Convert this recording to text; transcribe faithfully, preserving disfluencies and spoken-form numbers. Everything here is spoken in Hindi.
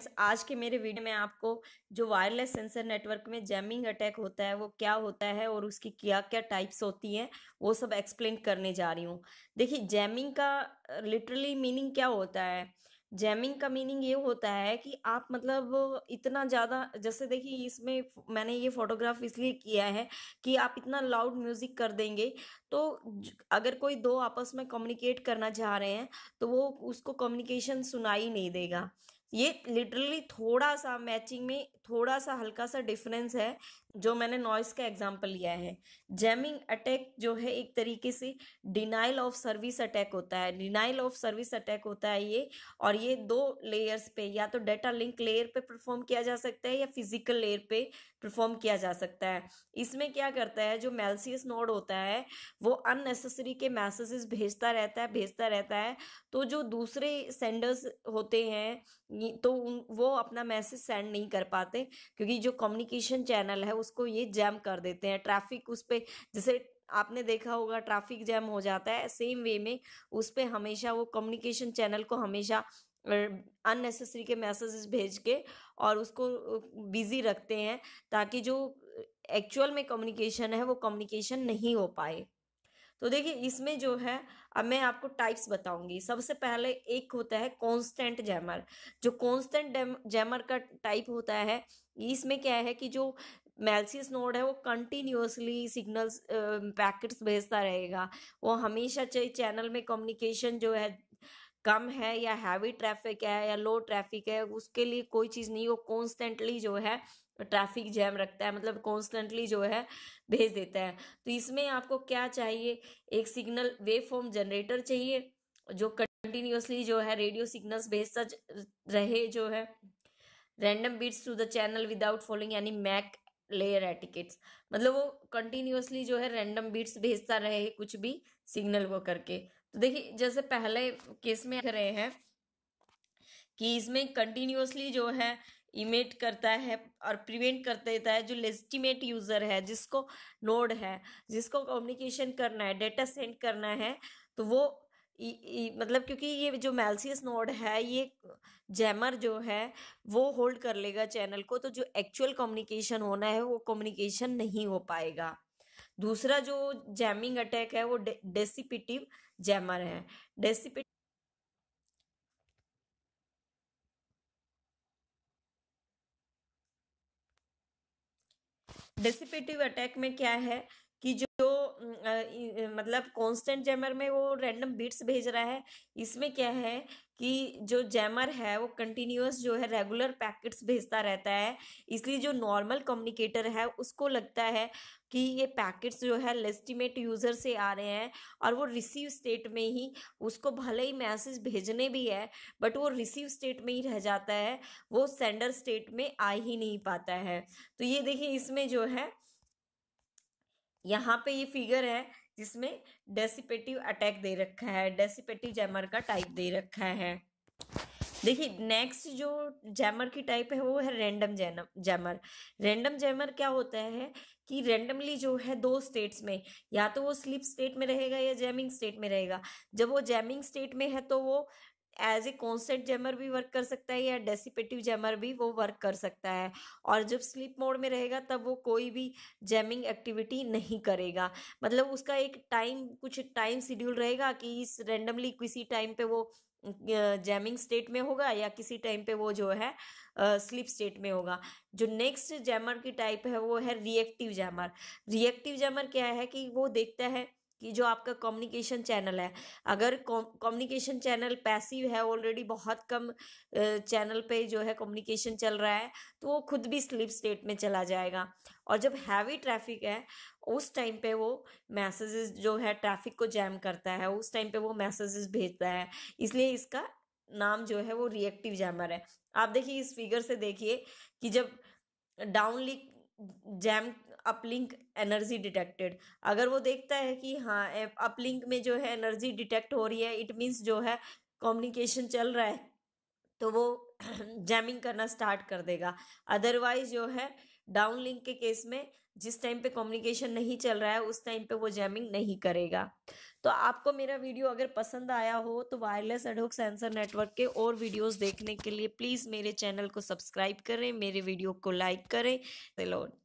आज के मेरे वीडियो में आपको जो वायरलेस सेंसर नेटवर्क में जैमिंग अटैक होता है वो क्या होता है और उसकी क्या क्या टाइप्स होती हैं वो सब एक्सप्लेन करने जा रही हूँ। देखिए, जैमिंग का लिटरली मीनिंग क्या होता है। जैमिंग का मीनिंग ये होता है कि आप मतलब इतना ज़्यादा, जैसे देखिए इसमें फ- मैंने ये फोटोग्राफ इसलिए किया है कि आप इतना लाउड म्यूजिक कर देंगे तो ज- अगर कोई दो आपस में कम्युनिकेट करना चाह रहे हैं तो वो उसको कम्युनिकेशन सुनाई नहीं देगा। ये लिटरली थोड़ा सा मैचिंग में थोड़ा सा हल्का सा डिफरेंस है जो मैंने नॉइस का एग्जांपल लिया है। जैमिंग अटैक जो है एक तरीके से डिनाइल ऑफ सर्विस अटैक होता है। डिनाइल ऑफ सर्विस अटैक होता है ये, और ये दो लेयर्स पे, या तो डेटा लिंक लेयर पे परफॉर्म किया जा सकता है या फिजिकल लेयर पे परफॉर्म किया जा सकता है। इसमें क्या करता है, जो मैलिशियस नोड होता है वो अननेसेसरी के मैसेजेस भेजता रहता है भेजता रहता है तो जो दूसरे सेंडर्स होते हैं ये- तो उन वो अपना मैसेज सेंड नहीं कर पाते, क्योंकि जो कम्युनिकेशन चैनल है उसको ये जैम कर देते हैं। ट्रैफिक उस पे, जैसे आपने देखा होगा ट्रैफिक जैम हो जाता है, सेम वे में उस पे हमेशा वो कम्युनिकेशन चैनल को हमेशा अननेसेसरी के मैसेजेस भेज के और उसको बिजी रखते हैं, ताकि जो एक्चुअल में कम्युनिकेशन है वो कम्युनिकेशन नहीं हो पाए। तो देखिए इसमें जो है, अब मैं आपको टाइप्स बताऊंगी। सबसे पहले एक होता है कांस्टेंट जैमर। जो कांस्टेंट जैमर का टाइप होता है, इसमें क्या है कि जो मैलिशियस नोड है वो कंटिन्यूअसली सिग्नल्स पैकेट्स भेजता रहेगा। वो हमेशा चाहे चैनल में कम्युनिकेशन जो है कम है या हैवी ट्रैफिक है या लो ट्रैफिक है, उसके लिए कोई चीज़ नहीं, वो कॉन्स्टेंटली जो है ट्रैफिक जैम रखता है, मतलब कॉन्स्टेंटली जो है भेज देता है। तो इसमें आपको क्या चाहिए, एक सिग्नल वेव फॉर्म जनरेटर चाहिए जो कंटिन्यूअसली जो है रेडियो सिग्नल्स भेजता ज- रहे, जो है random bits to the channel without following any MAC layer etiquettes. मतलब वो कंटिन्यूअसली जो है रैंडम बीट्स भेजता रहे कुछ भी सिग्नल को करके। तो देखिए जैसे पहले केस में कर रहे हैं कि इसमें कंटिन्यूअसली जो है इमेट करता है और प्रिवेंट कर देता है जो लेजिटिमेट यूजर है, जिसको नोड है, जिसको कम्युनिकेशन करना है, डेटा सेंड करना है, तो वो इ, इ, मतलब क्योंकि ये जो मैलिशियस नोड है ये जैमर जो है वो होल्ड कर लेगा चैनल को, तो जो एक्चुअल कम्युनिकेशन होना है वो कम्युनिकेशन नहीं हो पाएगा। दूसरा जो जैमिंग अटैक है वो डे, डेसिपिटिव जैमर है। डेसिपिटिव डिसिपेटिव अटैक में क्या है कि जो अम, अ, इ- मतलब कांस्टेंट जैमर में वो रैंडम बीट्स भेज रहा है। इसमें क्या है कि जो जैमर है वो कंटिन्यूअस जो है रेगुलर पैकेट्स भेजता रहता है, इसलिए जो नॉर्मल कम्युनिकेटर है उसको लगता है कि ये पैकेट्स जो है लेजिटिमेट यूजर से आ रहे हैं, और वो रिसीव स्टेट में ही, उसको भले ही मैसेज भेजने भी है बट वो रिसीव स्टेट में ही रह जाता है, वो सेंडर स्टेट में आ ही नहीं पाता है। तो ये देखिए इसमें जो है, यहाँ पे ये फिगर है जिसमें डेसिपेटिव अटैक दे रखा है, डेसिपेटिव जैमर का टाइप दे रखा है। देखिए नेक्स्ट जो जैमर की टाइप है वो है रैंडम जैनम जैमर। रैंडम जैमर क्या होता है कि रैंडमली जो है दो स्टेट्स में, या तो वो स्लीप स्टेट में रहेगा या जैमिंग स्टेट में रहेगा। जब वो जैमिंग स्टेट में है तो वो एज ए कॉन्स्टेंट जैमर भी वर्क कर सकता है या डेसिपेटिव जैमर भी वो वर्क कर सकता है। और जब स्लीप मोड में रहेगा तब वो कोई भी जैमिंग एक्टिविटी नहीं करेगा। मतलब उसका एक टाइम, कुछ टाइम शेड्यूल रहेगा कि इस रैंडमली किसी टाइम पे वो जैमिंग स्टेट में होगा या किसी टाइम पे वो जो है स्लीप स्टेट में होगा। जो नेक्स्ट जैमर की टाइप है वो है रिएक्टिव जैमर। रिएक्टिव जैमर क्या है कि वो देखता है कि जो आपका कम्युनिकेशन चैनल है, अगर कम्युनिकेशन चैनल पैसिव है, ऑलरेडी बहुत कम चैनल पे जो है कम्युनिकेशन चल रहा है, तो वो खुद भी स्लीप स्टेट में चला जाएगा। और जब हैवी ट्रैफिक है उस टाइम पे वो मैसेजेस जो है ट्रैफिक को जैम करता है, उस टाइम पे वो मैसेजेस भेजता है, इसलिए इसका नाम जो है वो रिएक्टिव जैमर है। आप देखिए इस फिगर से देखिए कि जब downlink jam uplink energy detected, अगर वो देखता है कि हाँ अपलिंक में जो है एनर्जी डिटेक्ट हो रही है, इट मीन्स जो है कम्युनिकेशन चल रहा है, तो वो जैमिंग करना स्टार्ट कर देगा। अदरवाइज जो है डाउन लिंक के केस में जिस टाइम पे कम्युनिकेशन नहीं चल रहा है उस टाइम पे वो जैमिंग नहीं करेगा। तो आपको मेरा वीडियो अगर पसंद आया हो तो वायरलेस एडहॉक सेंसर नेटवर्क के और वीडियोस देखने के लिए प्लीज़ मेरे चैनल को सब्सक्राइब करें, मेरे वीडियो को लाइक करें। लॉर्ड